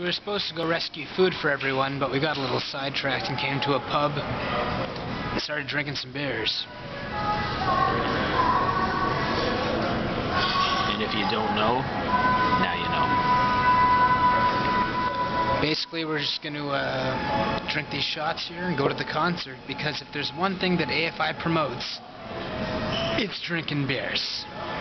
we were supposed to go rescue food for everyone, but we got a little sidetracked and came to a pub and started drinking some beers. And if you don't know, now you know. Basically, we're just going to drink these shots here and go to the concert, because if there's one thing that AFI promotes, it's drinking beers.